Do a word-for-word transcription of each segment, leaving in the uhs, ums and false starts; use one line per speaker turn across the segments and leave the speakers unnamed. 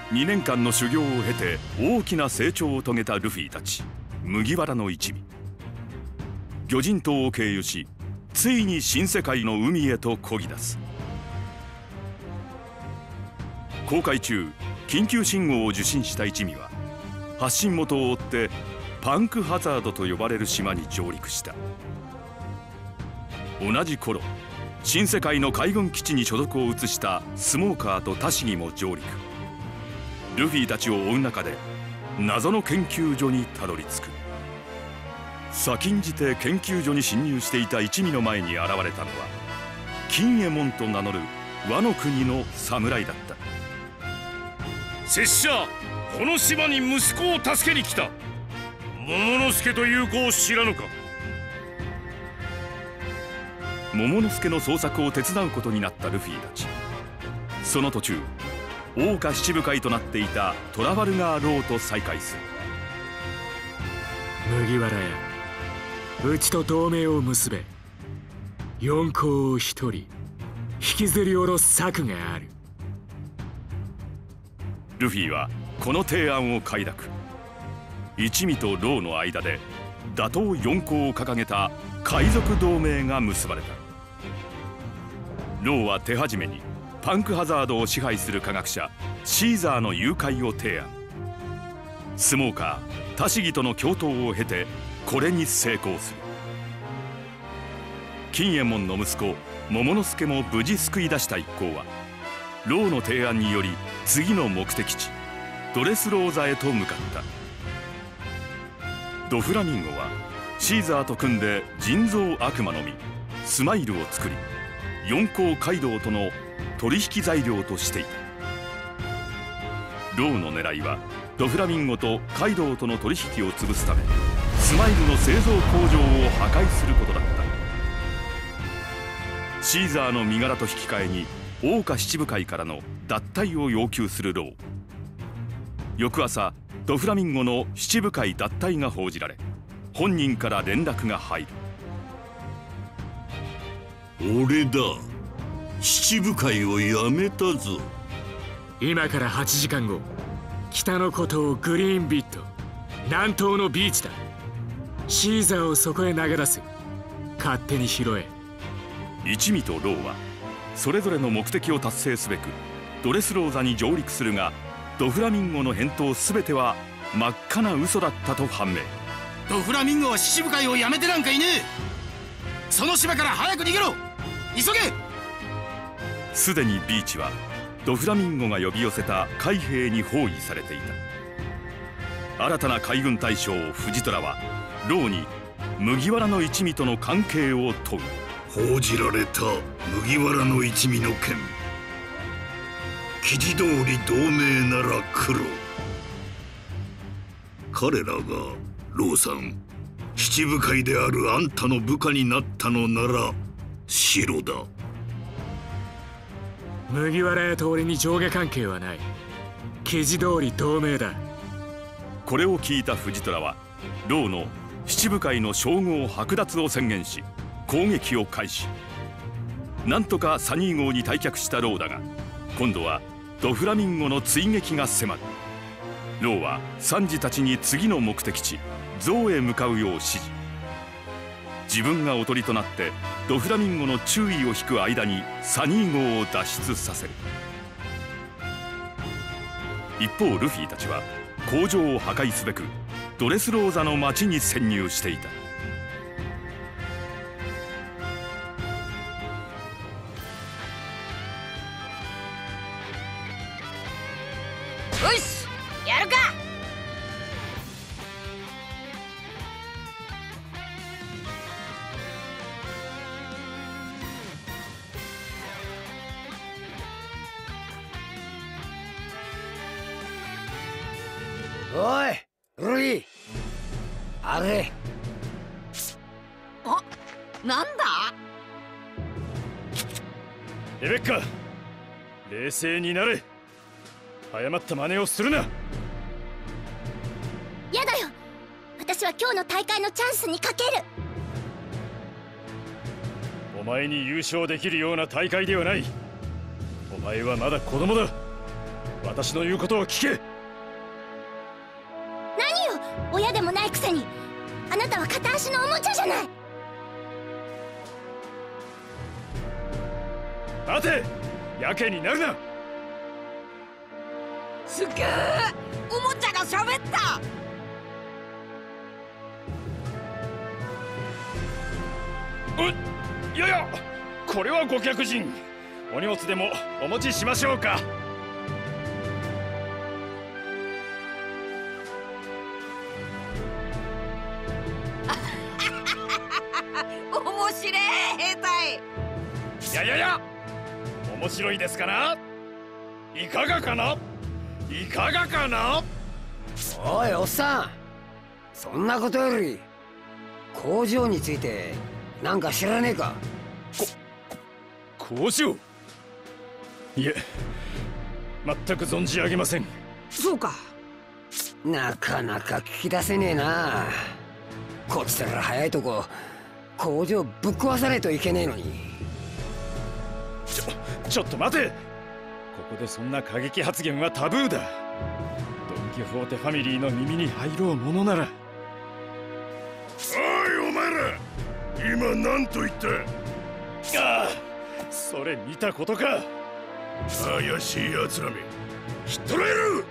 にねんかんの修行を経て大きな成長を遂げたルフィたち麦わらの一味。魚人島を経由し、ついに新世界の海へと漕ぎ出す。航海中、緊急信号を受信した一味は発信元を追ってパンクハザードと呼ばれる島に上陸した。同じ頃、新世界の海軍基地に所属を移したスモーカーとタシギも上陸。ルフィたちを追う中で謎の研究所にたどり着く。先んじて研究所に侵入していた一味の前に現れたのは金右衛門と名乗る倭の国の侍だった。
拙者、この島に息子を助けに来た桃之助という子を知らぬか。
桃之助の捜索を手伝うことになったルフィたち。その途中、桜花七部会となっていたトラファルガー・ローと再会する。
麦わらや、うちと同盟を結べ。四皇を一人引きずり下ろす策がある。
ルフィはこの提案を快諾。一味とローの間で打倒四皇を掲げた海賊同盟が結ばれた。ローは手始めにパンクハザードを支配する科学者シーザーの誘拐を提案。スモーカー、タシギとの共闘を経てこれに成功する。金右衛門の息子桃之助も無事救い出した一行はローの提案により次の目的地ドレスローザへと向かった。ドフラミンゴはシーザーと組んで人造悪魔の実スマイルを作り、四皇カイドウとの取引材料としていた。ローの狙いはドフラミンゴとカイドウとの取引を潰すためスマイルの製造工場を破壊することだった。シーザーの身柄と引き換えに桜花七部会からの脱退を要求するロー。翌朝、ドフラミンゴの七部会脱退が報じられ、本人から連絡が入る。
俺だ、七部会をやめたぞ。
今からはちじかんご、北の孤島グリーンビット、南東のビーチだ。シーザーをそこへ投げ出す。勝手に拾え。
一味とローはそれぞれの目的を達成すべくドレスローザに上陸するが、ドフラミンゴの返答全ては真っ赤な嘘だったと判明。
ドフラミンゴは七部会をやめてなんかいねえ。その島から早く逃げろ、急げ。
すでにビーチはドフラミンゴが呼び寄せた海兵に包囲されていた。新たな海軍大将藤虎はローに麦わらの一味との関係を問う。
報じられた麦わらの一味の件、記事通り同盟なら黒。彼らがローさん、七部会であるあんたの部下になったのなら白だ。
麦わら屋と俺に上下関係はない。記事通り同盟だ。
これを聞いた藤虎はローの七部会の称号剥奪を宣言し攻撃を開始。なんとかサニー号に退却したローだが、今度はドフラミンゴの追撃が迫る。ローはサンジたちに次の目的地ゾウへ向かうよう指示。自分がおとりとなってドフラミンゴの注意を引く間にサニー号を脱出させる。一方ルフィたちは工場を破壊すべくドレスローザの町に潜入していた。
よし、やるか。
おいルイ、あれ。
あ、なんだ。
レベッカ、冷静になれ。誤った真似をするな。
やだよ、私は今日の大会のチャンスにかける。
お前に優勝できるような大会ではない。お前はまだ子供だ。 私の言うことを聞け。
何よ、親でもないくせに。あなたは片足のおもちゃじゃない。
待て、やけになるな。
すげえ、おもちゃが喋った。
ういやいや、これはご客人。お荷物でもお持ちしましょうか。
面白い兵隊。
いやいやいや、面白いですかな。いかがかな、いかがかな。
おいおっさん、そんなことより工場についてなんか知らねえか。
こ工場、いえ、全く存じ上げません。
そうか。
なかなか聞き出せねえな。こっちら早いとこ工場ぶっ壊さないといけねえのに。
ちょちょっと待て。ここでそんな過激発言はタブーだ。ドン・キホーテファミリーの耳に入ろうものなら。
おいお前ら、今何と言った。
ああ、それ見たことか。
怪しい奴らめ、ひっ捕らえる。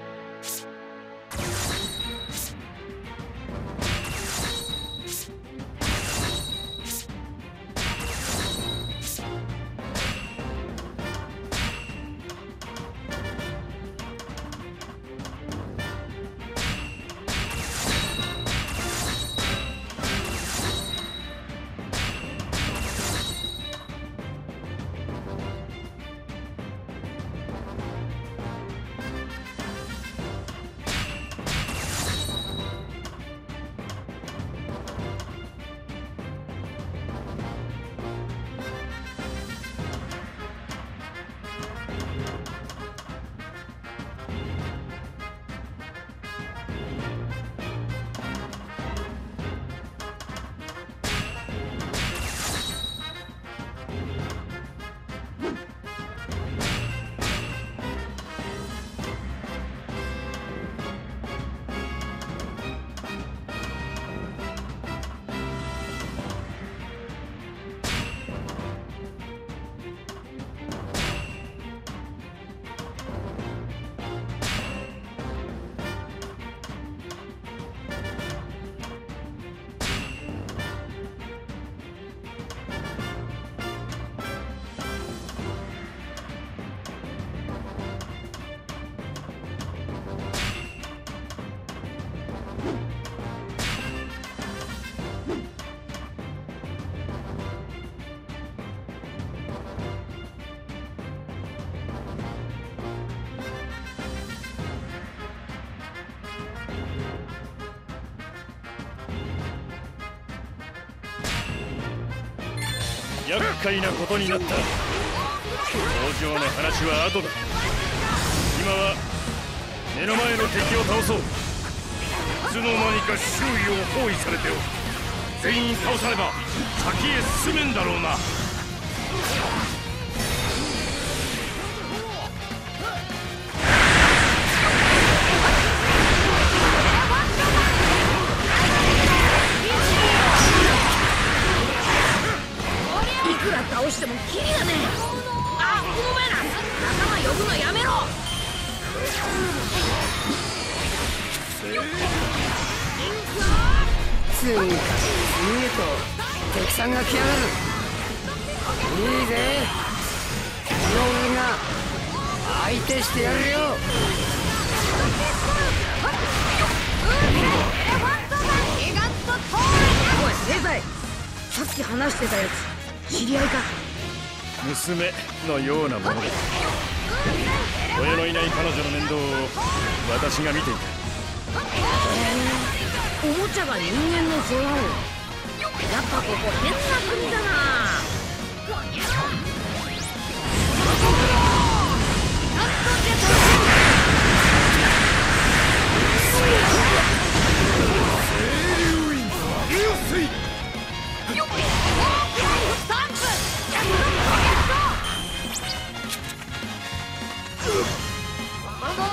厄介なことになった。工場の話は後だ。今は目の前の敵を倒そう。いつの間にか周囲を包囲されておる。全員倒されば先へ進めんだろうな。
いくら倒してもキリがねえ。あ、お前ら仲間呼ぶのやめろ。
ついに次へと敵さんが来やがる。いいぜ、この俺が相手してやるよ。
おい兵隊、さっき話してたやつ知り合いか。
娘のようなものだ。親のいない彼女の面倒を私が見ていた。
おもちゃが人間の世話を。やっぱここ変な国だな。
こ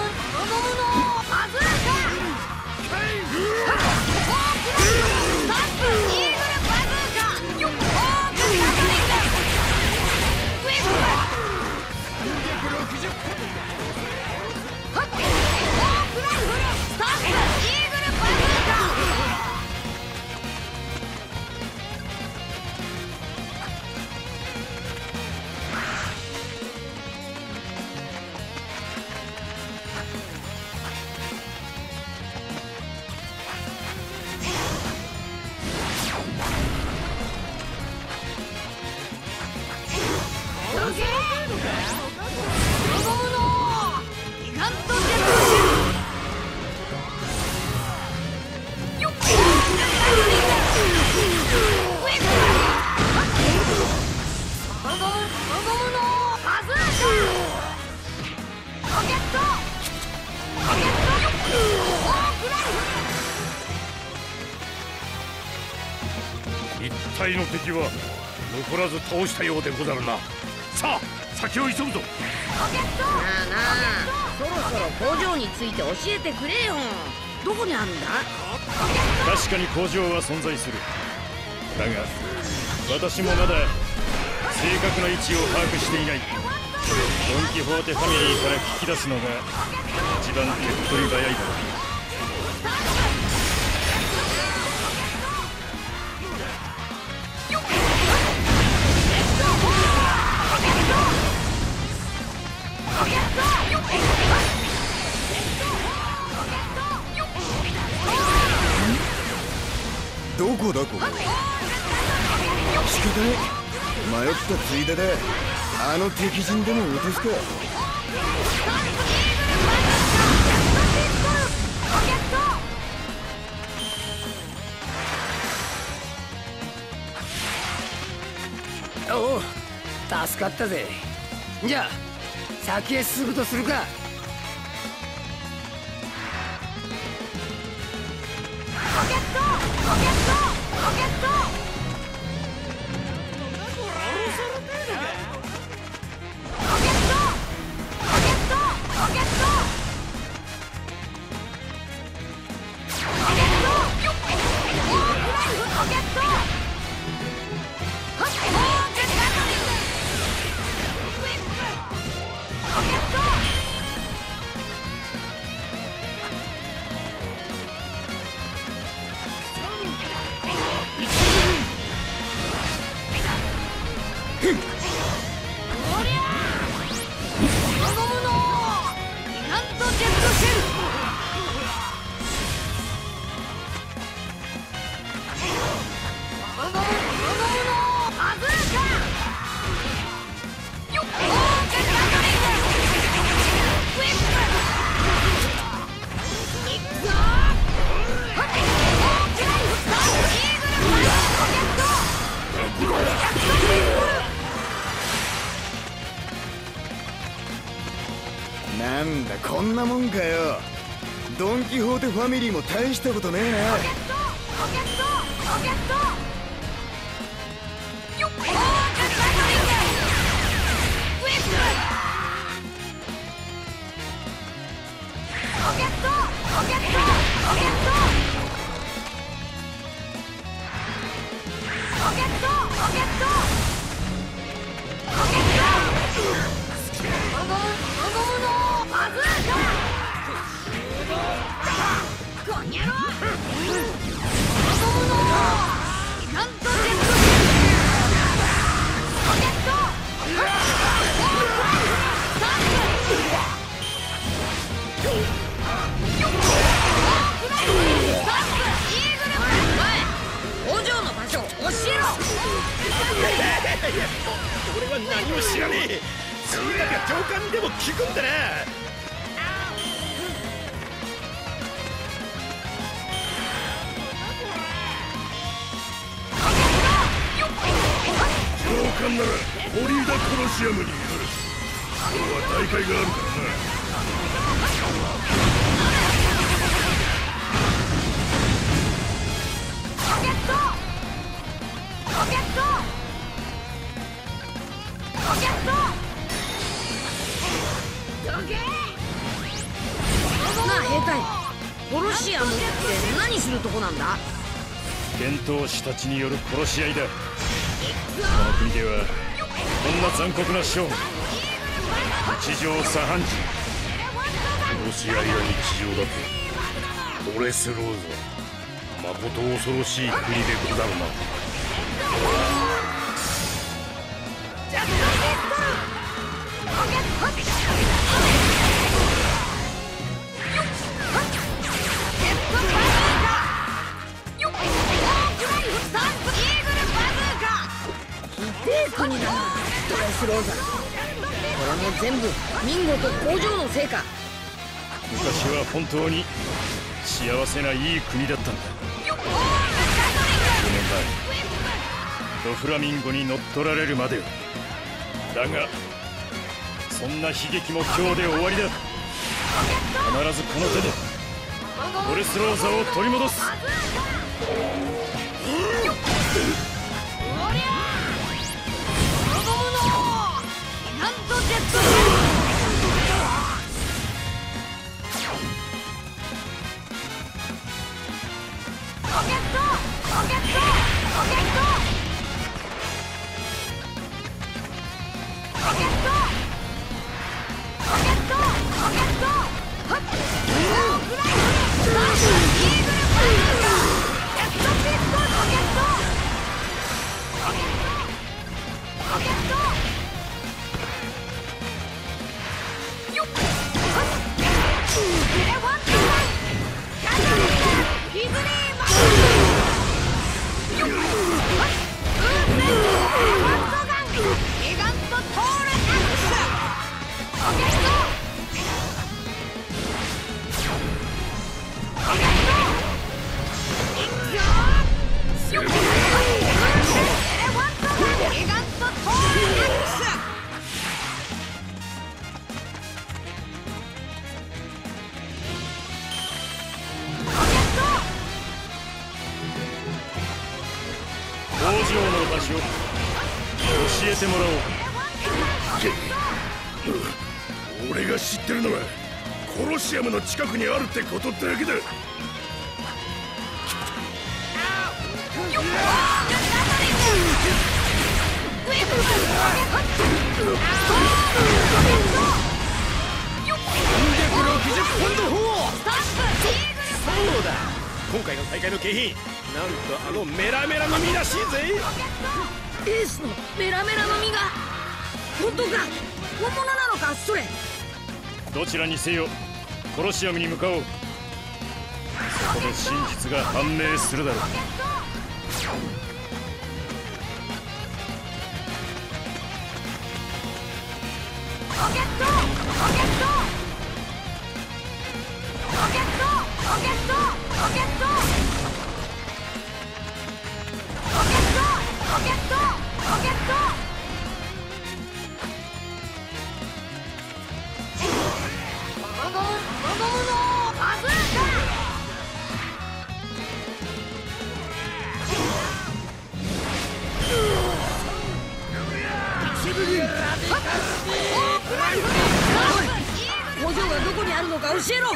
一体の敵は残らず倒したようでござるな。さあ先を急ぐぞ。
なあなあ、そろそろ工場について教えてくれよ。どこにあるんだ？
確かに工場は存在する。だが私もまだ正確な位置を把握していない。ドン・キホーテファミリーから聞き出すのが一番手っ取り早いだろう。
どこだここ。仕方ねえ、迷ったついでであの敵陣でも落とすか。
おお、助かったぜ。じゃあ先へ進むとするか。
なんだこんなもんかよ。ドン・キホーテファミリーも大したことねえな。
俺は何も知らねえ。そんなか上官でも聞くんだな。上官ならオリーダ・コロシアムにいる。今日は大会があるからな。
なあ兵隊、コロシアムって何するとこなんだ？
剣闘士たちによる殺し合いだ。この国ではこんな残酷なショー日常茶飯事。殺し合いは日常だとドレスローザ、まこと恐ろしい国でござるな。
国だな、ドレスローザ。これも全部ミンゴと工場のせいか。
昔は本当に幸せないい国だったんだ。じゅうねんまえドフラミンゴに乗っ取られるまでは。だがそんな悲劇も今日で終わりだ。必ずこの手でドレスローザを取り戻す。 工場の場所教えてもらおう。
俺が知ってるのはコロシアムの近くにあるってことだけだ。
そうだ、今回の大会の景品、なんとあのメラメラの実らしいぜ。
エースのメラメラの実が本当か、本物なのかそれ。
どちらにせよコロシアムに向かおう。そこで真実が判明するだろう。
ロケットロケットロケットロケットロケットロケットロケットロケットボムボムボムのバズー
工場がどこにあるのか教えろ。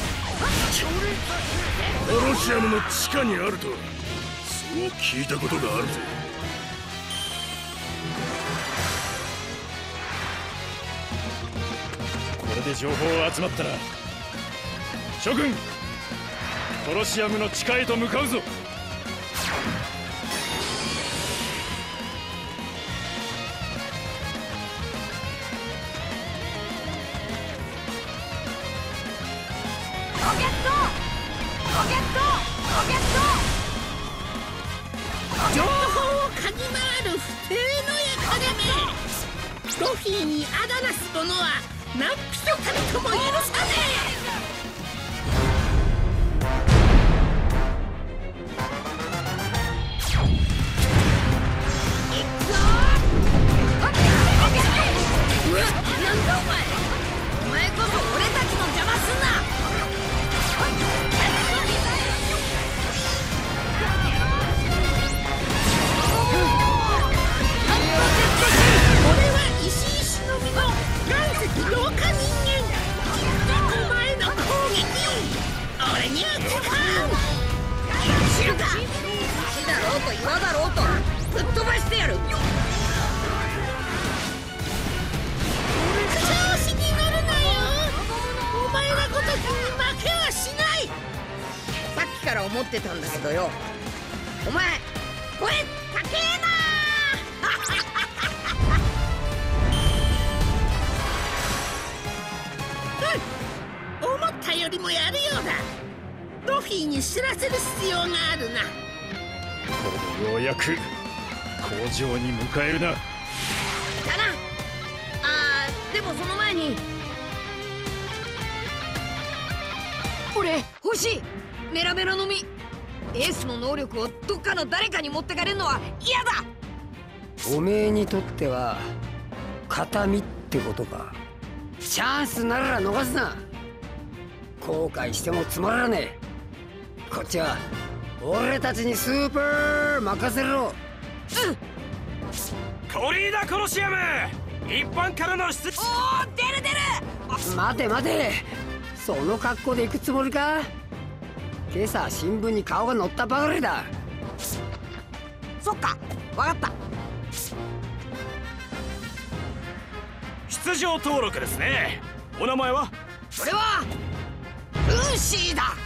コロシアムの地下にあるとそう聞いたことがあるぜ。
これで情報が集まったら諸君コロシアムの地下へと向かうぞ。
情報を嗅ぎ回る不正の輩め、ロフィーにあだなす者は何人たりとも許さねえ。いくぞ。うわ、なんだお前。お前こそ俺たちの邪魔すんな。岩だろうとぶっ飛ばしてやる。調子に乗るなよ。お前らごときに負けはしない。さっきから思ってたんだけどよ、お前声高えな。うん、思ったよりもやるようだ。ロフィーに知らせる必要があるな。
これでようやく工場に迎えるな。
だな。あー、でもその前に俺欲しい。メラメラの実。エースの能力をどっかの誰かに持ってかれるのは嫌だ。
おめえにとっては形見ってことか。チャンスなら逃すな。後悔してもつまらねえ。こっちは俺たちにスーパー任せろ。うん。
コリーダコロシアム一般からの出。
おー、出る出る。
待て待て、その格好で行くつもりか。今朝新聞に顔が載ったばかりだ。
そっか、わかった。
出場登録ですね。お名前は？
それはルーシーだ。